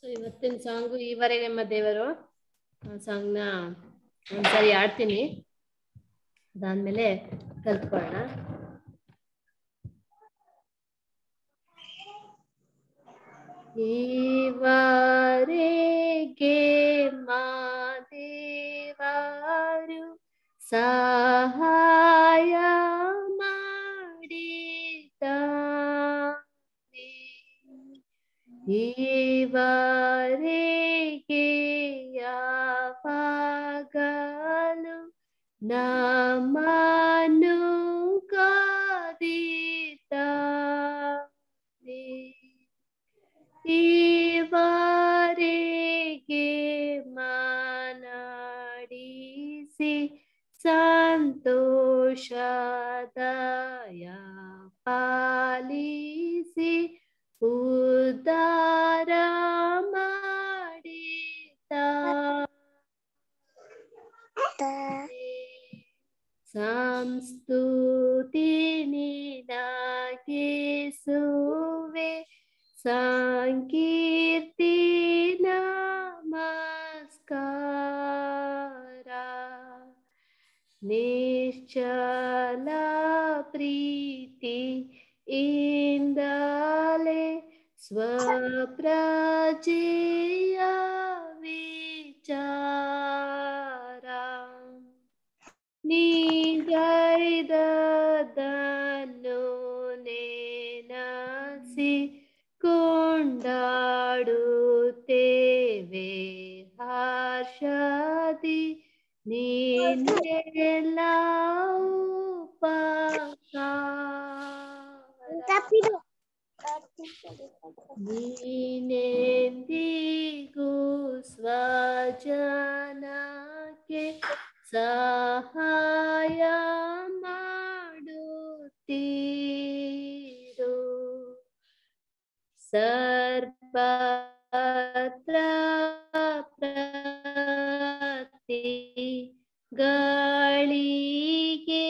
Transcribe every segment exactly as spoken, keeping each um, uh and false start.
So ಇವತ್ತಿನ song ಈವರೆ ನಮ್ಮ ದೇವರು ಸಾಂಗ್ನ ಒಂದ್ಸರಿ ಆಡ್ತೀನಿ, ಅದಾದ್ಮೇಲೆ ಕಲ್ತ್ಕೊಳ್ಳೋಣ. ಈವರೆಗೆ ಮಾದೇವರು ಸಹಾಯ ಮಾಡಿದ್ದಾನೆ, ಈವರೆಗೆ ಯಾವಾಗಲೂ ನಮ್ಮನ್ನು ಕಾದಿದ್ದಾನೆ, ಈವರೆಗೆ ಮನಡಿಸಿ ಸಂತೋಷದಯ ಪಾಲಿಸಿ ಉದ್ಧಾರ ಮಾಡಿದ್ದಾನೆ. ಸಂಸ್ತುತಿ ನಿನಗೇಸುವೆ, ಸಂಕೀರ್ತಿ ನಮಸ್ಕಾರ, ನಿಶ್ಚಲ ಪ್ರೀತಿ ಇಂದಲೇ ಸ್ವಪ್ರಜೆಯ ವಿಚಾರ, ನೀಗೈದದ್ದನ್ನು ನೆನಸಿ ಕೊಂಡಾಡುತ್ತೇವೆ ಹರ್ಷದಿ, ನೀನೆಲ್ಲ ಉಪಕಾರ, ನೀನೆಂದಿಗೂ ಸ್ವಜನಕ್ಕೆ ಸಹಾಯ ಮಾಡುತ್ತೀರು, ಸರ್ವತ್ರ ಪ್ರತಿಗಳಿಗೆ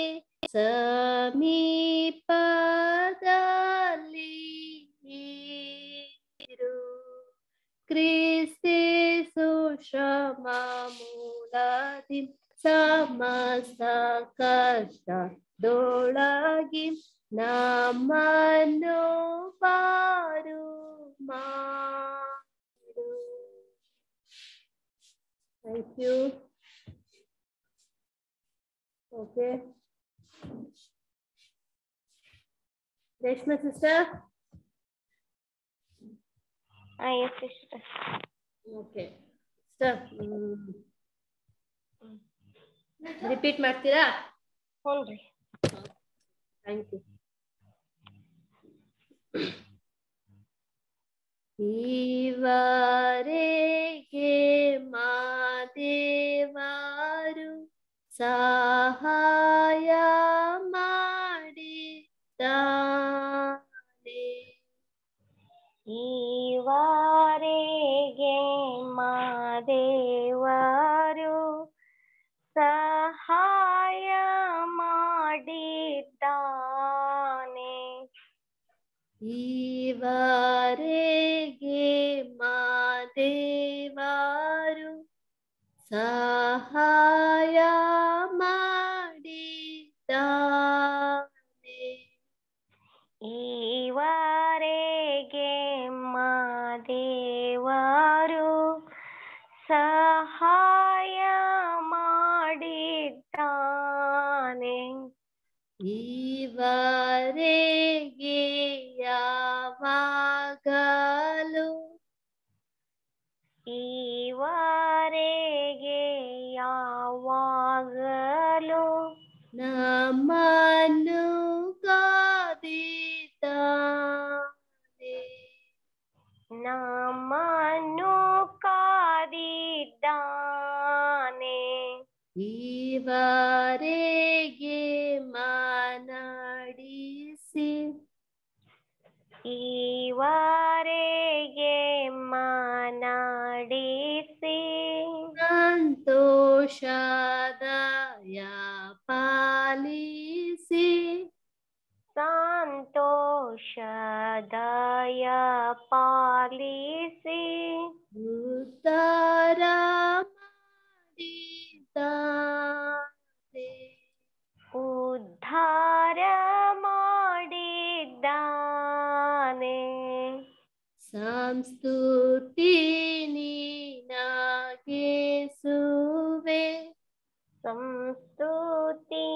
ಸಮೀಪದಲ್ಲಿ ಇರು, ಕ್ರಿಸ್ತೇಸು ಶ್ರಮ ಮೂಲದಿ ಸಮಸ್ತ ಕಷ್ಟದೊಳಗಿ ನಮ್ಮನ್ನು ಪಾರು ಮಾಡು. Thank you. Okay, Reshma sister. Yes sister. Okay sister, repeat ಮಾಡ್ತೀರಾ? ಹ್ಞೂ ರೀ. Thank you. ಈವರೆಗೆ ಮಾದೇವರು ಸಹಾಯ ಮಾಡಿದ್ದಾನೆ, ಈವರೆಗೆ ಮಾದೇವರು ಸಹಾಯ ಮಾಡಿದ್ದಾನೆ, ಈವರೆಗೆ ಮಾದೇವರು ಸಹಾಯ ಮಾಡಿದ್ದಾನೆ, ಈವರೆಗೆ ಮಾದೇವರು ಸಹಾಯ ಮಾಡಿದ್ದಾನೆ, ಈವರೆಗೆ ಯಾವಾಗಲೂ ಈವರೆಗೆ ಯಾವಾಗಲೂ ನಮ್ಮನ್ನು ಕಾದಿದ್ದಾನೆ, ನಮ್ಮನ್ನು ಕಾದಿದ್ದಾನೆ, ಈವರೆಗೆ ಮನಡಿಸಿ ಈವರೆಗೆ ಮನಡಿಸಿ ಸಂತೋಷದಯ ಪಾಲಿಸಿ ಸಂತೋಷದಯ ಪಾಲಿಸಿ ಉದ್ಧಾರ ಮಾಡಿದ್ದಾನೆ. ಉದ್ಧಾರ ಮಾಡಿದ್ದಾನೆ. ಸಂಸ್ತುತಿ ನಿನಗೇಸುವೆ. ಸಂಸ್ತುತಿ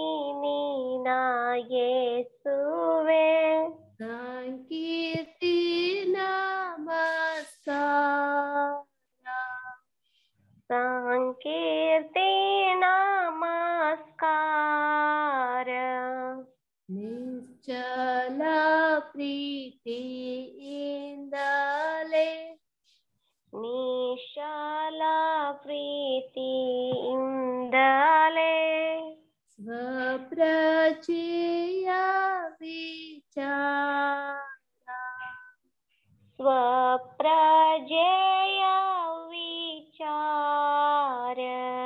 ನಿನಗೇಸುವೆ. ಸಂಕೀರ್ತಿ ನಮಸ್ಕಾರ. ಸಂಕೀರ್ತಿ ನಮಸ್ಕಾರ. ನಿಶ್ಚಲ ಪ್ರೀತಿಯಿಂದಲೇ. ನಿಶ್ಚಲ ಪ್ರೀತಿಯಿಂದಲೇ. ಸ್ವಪ್ರಜೆಯ ವಿಚಾರ. ಸ್ವಪ್ರಜೆಯ ವಿಚಾರ.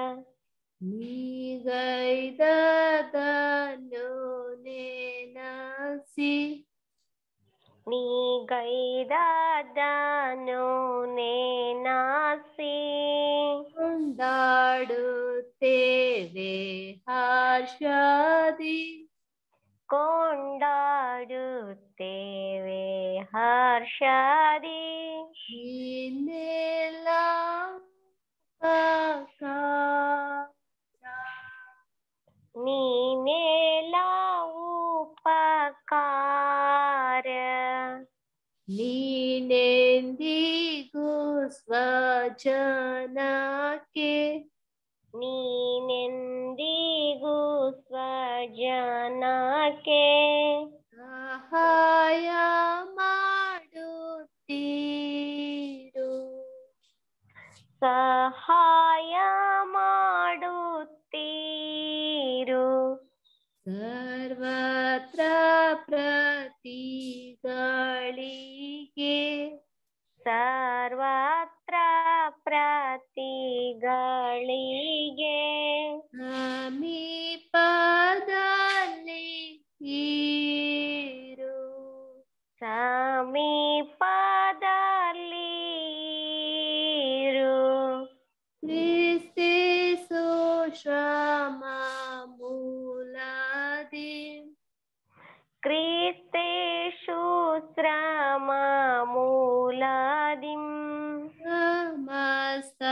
ನೀಗೈದದನ್ನು ನೆನಸಿ. ನೀಗೈದದನ್ನು ನೆನಸಿ. ಕೊಂಡಾಡುತ್ತೇವೆ ಹರ್ಷದಿ. ಕೊಂಡಾಡುತ್ತೇವೆ ಹರ್ಷದಿ. ನೀನೆಲ್ಲ ಉಪಕಾರ. ನೀನೆಲ್ಲ ಉಪಕಾರ. ನೀನೆಂದಿಗೂ ಸ್ವಜನಕ್ಕೆ. ನೀನೆಂದಿಗೂ ಸ್ವಜನಕ್ಕೆ. ಸಹಾಯ ಮಾಡುತ್ತೀರು. ಸಹಾಯ ಮಾಡುತ್ತೀರು. ಸರ್ವತ್ರ ಪ್ರತಿಗಳಿಗೆ. ಸರ್ವತ್ರ ಪ್ರತಿಗಳಿಗೆ. ಸಮೀಪದಲ್ಲಿ ಇರು. ಸಮೀಪದಲ್ಲಿ ಇರು. ಕ್ರಿಸ್ತೇಸು ಶ್ರಮ ಮೂಲದಿ. ಕ್ರಿಸ್ತೇಷು ಶ್ರಮ ಮೂಲದಿಂ. ಸಮಸ್ತ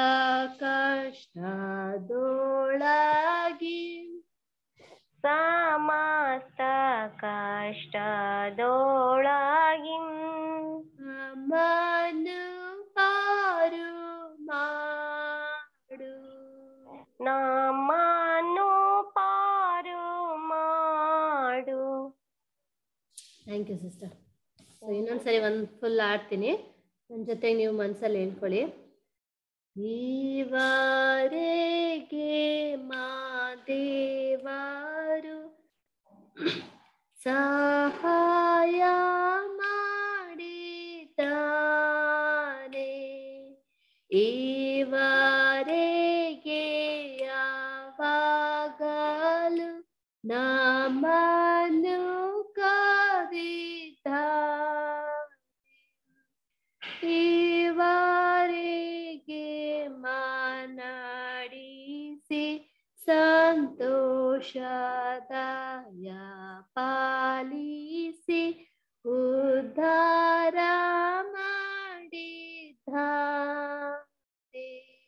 ಕಷ್ಟದೊಳಗಿ. ಸಮಸ್ತ ಕಷ್ಟದೊಳಗಿಂ. ನಮ್ಮನ್ನು ಪಾರು ಮಾಡು. ನಮ್ಮನ್ನು ಪಾರು ಮಾಡು. Thank you sister. ಸೊ ಇನ್ನೊಂದ್ಸರಿ ಒಂದು ಫುಲ್ ಆಡ್ತೀನಿ, ನನ್ನ ಜೊತೆಗೆ ನೀವು ಮನಸ್ಸಲ್ಲಿ ಹೇಳ್ಕೊಳ್ಳಿ. ಈವರೆಗೆ ಮಾದೇವರು ಸಹಾಯ ಮಾಡಿದ್ದಾನೆ. ಈವರೆಗೆ ಯಾವಾಗಲೂ ನಮ್ಮನ್ನು ಕಾದಿದ್ದಾನೆ. ಈವರೆಗೆ ಮನಡಿಸಿ ಸಂತೋಷದಾಯ ಪಾಲಿಸಿ ಉದ್ಧಾರ ಮಾಡಿದ್ದಾನೆ.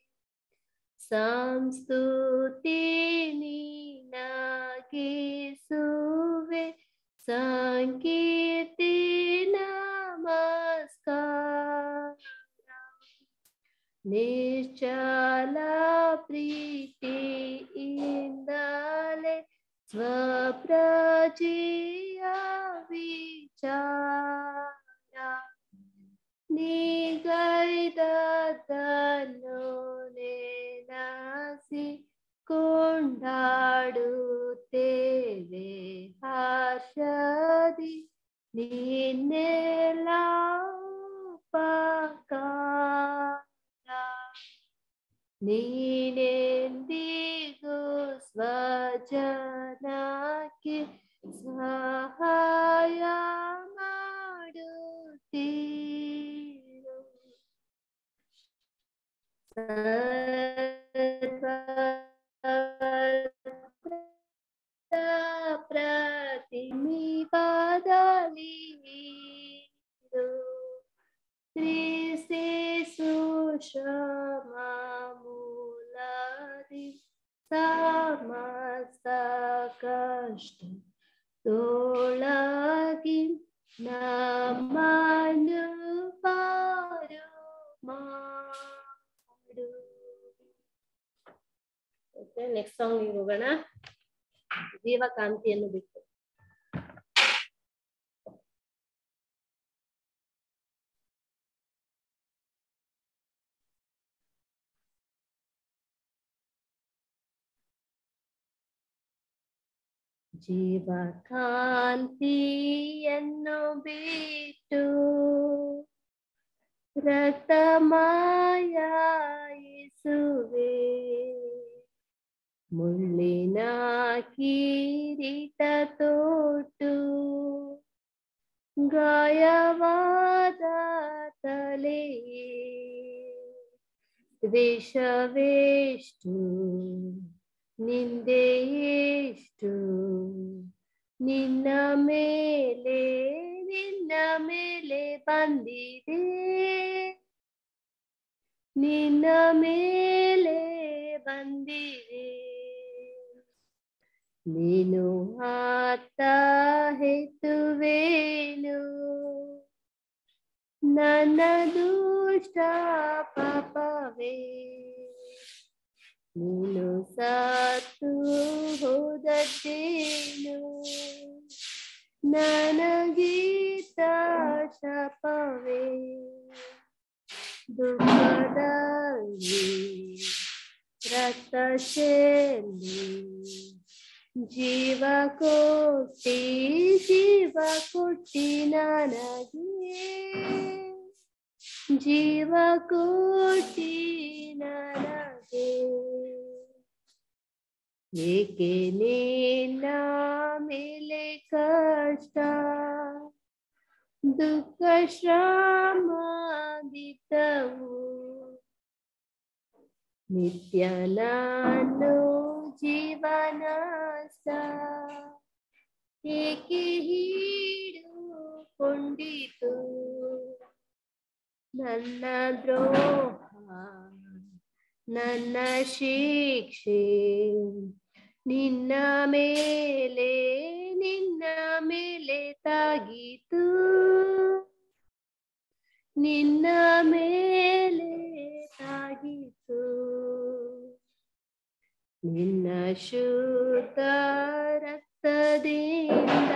ಸಂಸ್ತುತಿ ನಿನಗೇಸುವೆ. ಸಂಕೀರ್ತಿ ನಮಸ್ಕಾರ. ನಿಶ್ಚಲ ಪ್ರೀತಿಯಿಂದಲೇ ಸ್ವಪ್ರಜೆಯ ವಿಚಾರ. ನೀಗೈದದನ್ನು ನೆನಸಿ ಕೊಂಡಾಡುತ್ತೇವೆ ಹರ್ಷದಿ. ನೀನೆಲ್ಲ ಉಪಕಾರ. ನೀನೆಂದಿಗೂ ಸ್ವಜನಕ್ಕೆ ಸಹಾಯ ಮಾಡುತ್ತೀರು. प्रतिमिपादलीरो त्रिसे सुषमामूलादि समस्त कष्ट तोಳಗಿ ನಮ್ಮನ್ನು ಪಾರು ಮಾಡು. ಓಕೆ, ನೆಕ್ಸ್ಟ್ ಸಾಂಗ್ ಹೋಗೋಣ. ಜೀವಕಾಂತಿಯನ್ನು ಬಿಟ್ಟು. ಜೀವಕಾಂತಿಯನ್ನು ಬಿಟ್ಟು ರಕ್ತಮಯಾಯಿಸುವೆ, ಮುಳ್ಳಿನ ಕಿರೀಟ ತೊಟ್ಟು ಗಾಯವಾದ ತಲೆಯೇ ದ್ವೇಷವೆಷ್ಟು ನಿಂದೆಯೆಷ್ಟು ನಿನ್ನ ಮೇಲೆ ನಿನ್ನ ಮೇಲೆ ಬಂದಿದೆ, ನಿನ್ನ ಮೇಲೆ ಬಂದಿದೆ. ನೀನು ಆತ ಹೆತ್ತುವೇನು ನನ್ನ ದುಷ್ಟ ಪಾಪವೇ, ನೀನು ಸತ್ತು ಹೋದದ್ದೇನು ನನಗೀತ ಶಾಪವೇ. ದುಃಖದಲ್ಲಿ ರಕ್ತ ಚೆಲ್ಲಿ ಜೀವ ಕೊಟ್ಟಿ ಜೀವ ಕೊಟ್ಟಿ ನನಗೆ, ಜೀವ ಕೊಟ್ಟಿ ನನಗೆ. ಏಕೆ ನಿನ್ನ ಮೇಲೆ ಕಷ್ಟ ದುಃಖ ಶ್ರಮ ಬಿದ್ದವು, ನಿತ್ಯ ನಾನು ಜೀವನಾಸ ಏಕೆ ಹಿಡಿದುಕೊಂಡಿತು. ನನ್ನ ದ್ರೋಹ ನನ್ನ ಶಿಕ್ಷೆ ನಿನ್ನ ಮೇಲೆ ನಿನ್ನ ಮೇಲೆ ತಾಗಿತು, ನಿನ್ನ ಮೇಲೆ ತಾಗಿತು. ನಿನ್ನ ಶುದ್ಧ ರಕ್ತದಿಂದ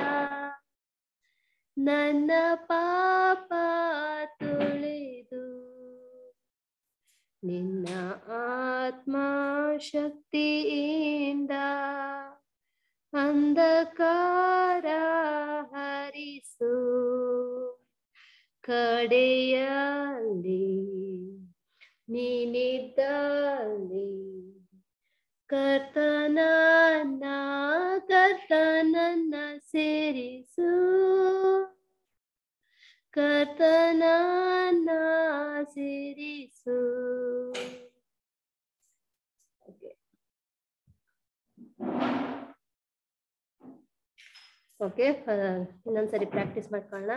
ನನ್ನ ಪಾಪ ತೊಳೆದು, ನಿನ್ನ ಆತ್ಮ ಶಕ್ತಿಯಿಂದ ಅಂಧಕಾರ ಹರಿಸು. ಕಡೆಯಲ್ಲಿ ನೀನಿದ್ದಲ್ಲಿ ಕರ್ತನನ್ನ ಕರ್ತನನ್ನ ಸೇರಿಸು, ಕರ್ತನನ್ನ ಸೇರಿಸು. ಓಕೆ, ಇನ್ನೊಂದ್ಸರಿ ಪ್ರಾಕ್ಟೀಸ್ ಮಾಡ್ಕೊಳ್ಳೋಣ.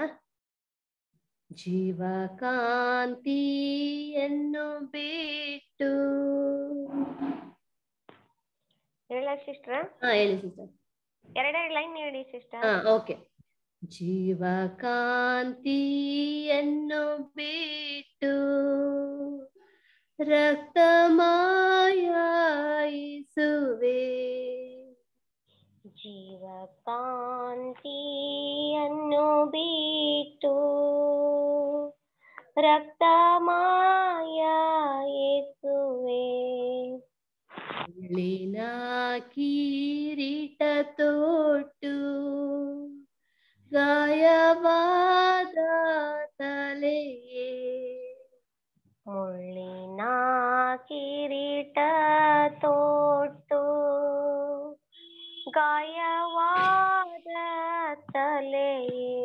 ಜೀವಕಾಂತಿಯನ್ನು ಬಿಟ್ಟು ಹೇಳ ಸಿಸ್ಟರ್. ಹಾ ಹೇಳಿ ಸಿಸ್ಟರ್. ಎರಡೆರಡು ಲೈನ್ ಹೇಳಿ ಸಿಸ್ಟರ್. ಹಾ ಓಕೆ. ಜೀವಕಾಂತಿಯನ್ನು ಬಿಟ್ಟು ರಕ್ತಮಯಾಯಿಸುವೆ, ಜೀವಕಾಂತಿಯನ್ನು ಬಿಟ್ಟು ರಕ್ತಮಯಾಯಿಸುವೆ, ಮುಳ್ಳಿನ ಕಿರೀಟ ತೊಟ್ಟು ಗಾಯವಾದ ತಲೆಯೇ, ಮುಳ್ಳಿನ ಕಿರೀಟ ತೊಟ್ಟು ಗಾಯವಾದ ತಲೆಯೇ,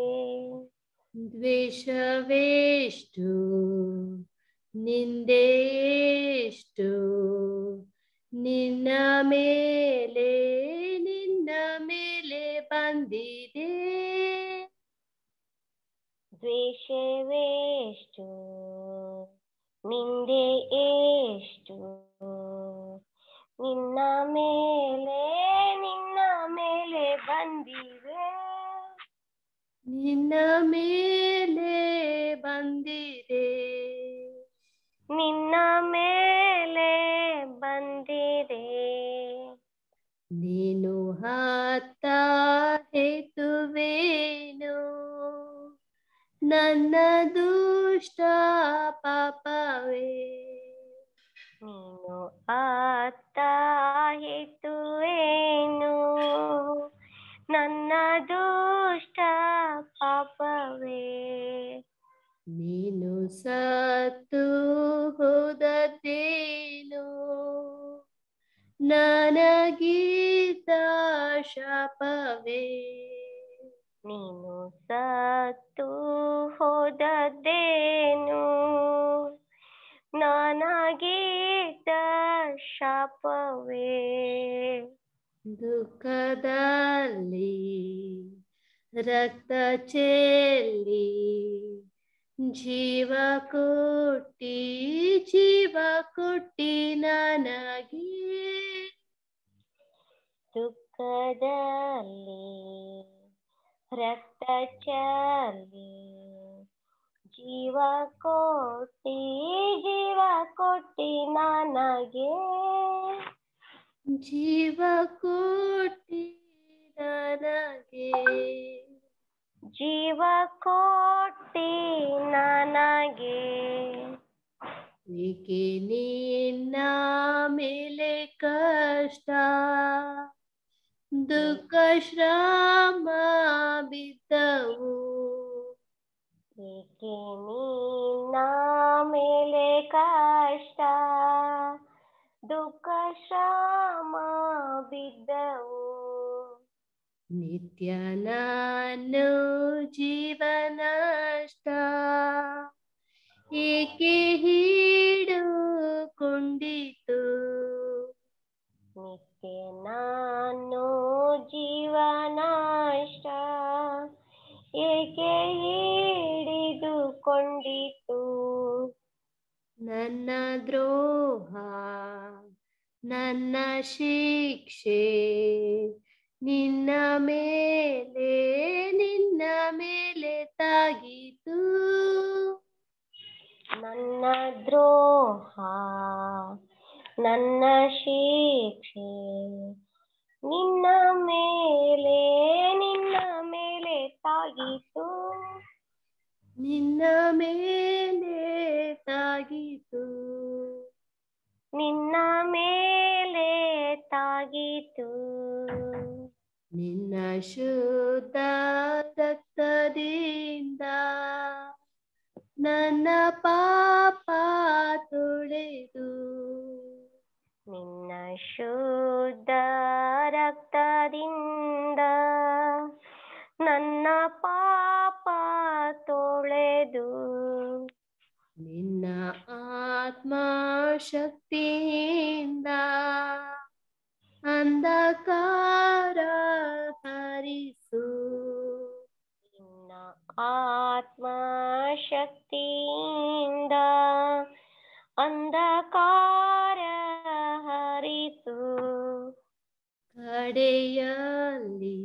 ದ್ವೇಷವೆಷ್ಟು ನಿಂದೆಯೆಷ್ಟು ಎಷ್ಟು ನಿನ್ನ ಮೇಲೆ ನಿನ್ನ ಮೇಲೆ ಬಂದಿದೆ ದ್ವೇಷವೆಷ್ಟು ನಿಂದೆ ಎಷ್ಟು ನಿನ್ನ ಮೇಲೆ ನಿನ್ನ ಮೇಲೆ ಬಂದಿವೆ ನಿನ್ನ ಮೇಲೆ ಬಂದಿದೆ ನಿನ್ನ ಮೇಲೆ ಬಂದಿದೆ ನೀನು ಹತ್ತ ಹೇತುವೇನು ನನ್ನ ದುಷ್ಟ ಪಾಪವೇ ನೀನು ಅತ್ತ ಹೇತುವೇನು ನನ್ನ ದುಷ್ಟ ಪಾಪವೇ ನೀನು ಸತ್ತು ಹೋದದ್ದೇನು ನನಗೀತ ಶಾಪವೇ ನೀನು ಸತ್ತು ಹೋದದ್ದೇನು ನನಗೀತ ಶಾಪವೇ ದುಃಖದಲ್ಲಿ ರಕ್ತ ಚೆಲ್ಲಿ ಜೀವ ಕೊಟ್ಟಿ ಜೀವ ಕೊಟ್ಟಿ ನನಗೆ ದುಃಖದಲ್ಲಿ ರಕ್ತ ಚೆಲ್ಲಿ ಜೀವ ಕೊಟ್ಟಿ ಜೀವ ಕೊಟ್ಟಿ ನನಗೆ ಜೀವ ಕೊಟ್ಟಿ ನನಗೆ ಜೀವ ಕೊಟ್ಟಿ ನನಗೆ ಏಕೆ ನಿನ್ನ ಮೇಲೆ ಕಷ್ಟ ದುಃಖ ಶ್ರಮ ಬಿದ್ದವು ಏಕೆ ನಿನ್ನ ಮೇಲೆ ಕಷ್ಟ ದುಃಖ ಶ್ರಮ ಬಿದ್ದವು ನಿತ್ಯ ನಾನು ಜೀವನಷ್ಟ ಏಕೆ ಹಿಡುಕೊಂಡಿತು ನಿತ್ಯ ನಾನು ಜೀವನಷ್ಟ ಏಕೆ ಹಿಡಿದುಕೊಂಡಿತು ನನ್ನ ದ್ರೋಹ ನನ್ನ ಶಿಕ್ಷೆ ನಿನ್ನ ಮೇಲೆ ನಿನ್ನ ಮೇಲೆ ತಾಗಿತು ನನ್ನ ದ್ರೋಹ ನನ್ನ ಶಿಕ್ಷೆ ನಿನ್ನ ಮೇಲೆ ನಿನ್ನ ಮೇಲೆ ತಾಗಿತು ನಿನ್ನ ಮೇಲೆ ತಾಗಿತು ನಿನ್ನ ಮೇಲೆ ತಾಗಿತು ನಿನ್ನ ಶುದ್ಧ ರಕ್ತದಿಂದ ನನ್ನ ಪಾಪ ತೊಳೆದು ನಿನ್ನ ಶುದ್ಧ ರಕ್ತದಿಂದ ನನ್ನ ಪಾಪ ತೊಳೆದು ನಿನ್ನ ಆತ್ಮ ಶಕ್ತಿಯಿಂದ ಅಂಧಕಾರ ಹರಿಸು ನಿನ್ನ ಆತ್ಮ ಶಕ್ತಿಯಿಂದ ಅಂಧಕಾರ ಹರಿಸು ಕಡೆಯಲ್ಲಿ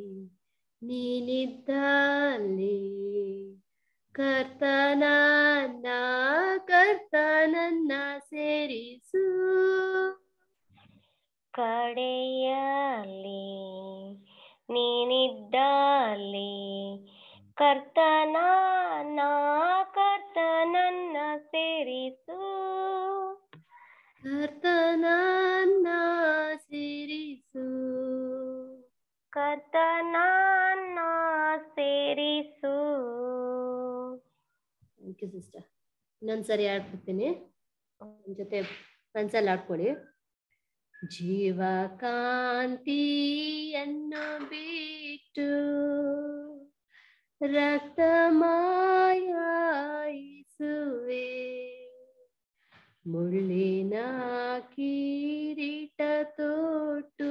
ನೀನಿದ್ದಲ್ಲಿ ಕರ್ತನನ್ನ ಕರ್ತನನ್ನ ಸೇರಿಸು ಕಡೆಯಲ್ಲಿ ನೀನಿದ್ದಲ್ಲಿ ಕರ್ತನನ್ನ ಕರ್ತನನ್ನ ಸೇರಿಸು ಕರ್ತನನ್ನ ಸೇರಿಸು ಕರ್ತನನ್ನ ಸೇರಿಸು ಥ್ಯಾಂಕ್ ಯು ಸಿಸ್ಟರ್. ಇನ್ನೊಂದ್ಸರಿ ಆಡ್ಕೊಡ್ತೀನಿ, ನನ್ನ ಜೊತೆ ಕನ್ಸಲ್ಲಿ ಆಡ್ಕೊಳ್ಳಿ. ಜೀವಕಾಂತಿಯನ್ನು ಬಿಟ್ಟು ರಕ್ತಮಯ ಯೇಸುವೇ ಮುಳ್ಳಿನ ಕಿರೀಟ ತೊಟ್ಟು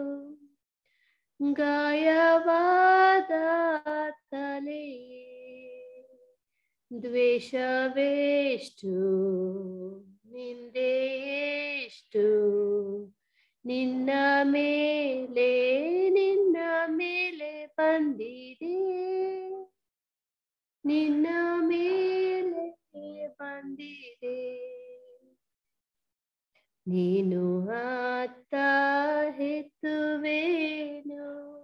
ಗಾಯವಾದ ತಲೆ ದ್ವೇಷವೆಷ್ಟು ನಿಂದೆಯೆಷ್ಟು ನಿನ್ನ ಮೇಲೆ ನಿನ್ನ ಮೇಲೆ ಬಂದಿದೆ ನಿನ್ನ ಮೇಲೆ ಬಂದಿದೆ ನೀನು ಅತ್ತ ಹೆತ್ತುವೇನು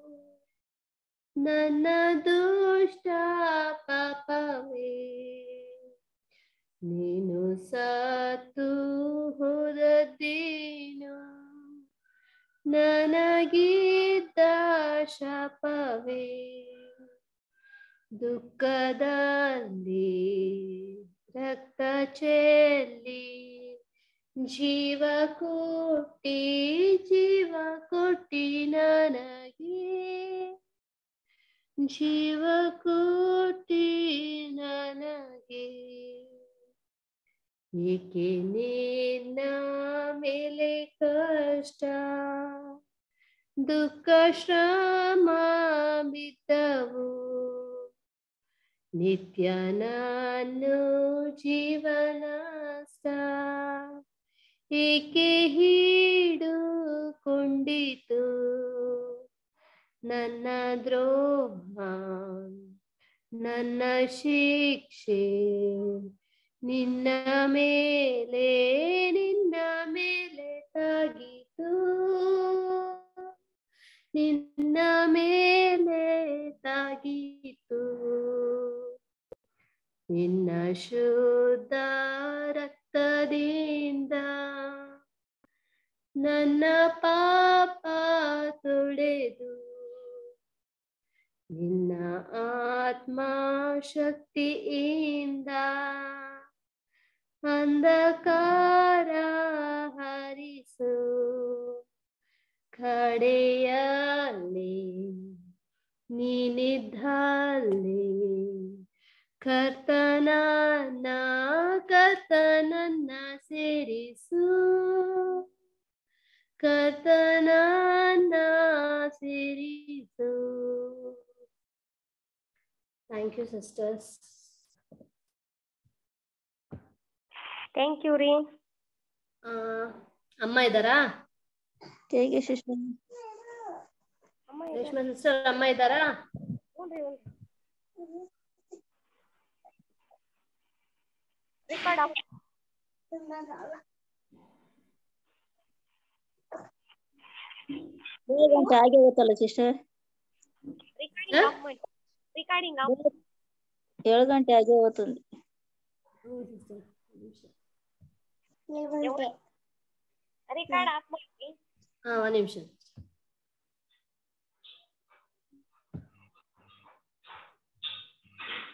ನನ್ನ ದುಷ್ಟ ಪಾಪವೇ ನೀನು ಸತ್ತು ಹೋದದ್ದೇನು ನನಗಿದ್ದ ಶಾಪವೇ ದುಃಖದಲ್ಲಿ ರಕ್ತ ಚೆಲ್ಲಿ ಜೀವ ಕೊಟ್ಟಿ ಜೀವ ಕೊಟ್ಟಿ ನನಗೆ ಜೀವ ಕೊಟ್ಟಿ ನನಗೆ ಏಕೆ ನಿನ್ನ ಮೇಲೆ ಕಷ್ಟ ದುಃಖ ಶ್ರಮ ಬಿದ್ದವು ನಿತ್ಯ ನಾನು ಜೀವನಸ್ಥ ಏಕೆ ಹಿಡಿದುಕೊಂಡಿತು ನನ್ನ ದ್ರೋಹ ನನ್ನ ಶಿಕ್ಷೆ ನಿನ್ನ ಮೇಲೆ ನಿನ್ನ ಮೇಲೆ ತಾಗಿತು ನಿನ್ನ ಮೇಲೆ ತಾಗಿತು ನಿನ್ನ ಶುದ್ಧ ರಕ್ತದಿಂದ ನನ್ನ ಪಾಪ ತೊಳೆದು ನಿನ್ನ ಆತ್ಮ ಶಕ್ತಿಯಿಂದ ಅಂಧಕಾರ ಹರಿಸು ಕಡೆಯಲ್ಲಿ ನೀನಿದ್ದಲ್ಲಿ ಕರ್ತನನ್ನ ಕರ್ತನನ್ನ ಸೇರಿಸು ಕರ್ತನನ್ನ ಸೇರಿಸು. Thank you sisters. Thank you ರೀ. ಅಮ್ಮ ಇದ್ದಾರಾ? ಹೇಗೆ ಸಿಸ್ಟರ್? ರೇಷ್ಮಾ ಸಿಸ್ಟರ್ ಅಮ್ಮ ಇದ್ದಾರಾ? ಏಳು ಗಂಟೆ ಆಗಿ ಹೋಗುತ್ತಲ್ಲ ಸಿಸ್ಟರ್? ಏಳು ಗಂಟೆ ಆಗಿ ಹೋಗುತ್ತದೆ. ಹಾ ಒಂದ್ ನಿಮಿಷ.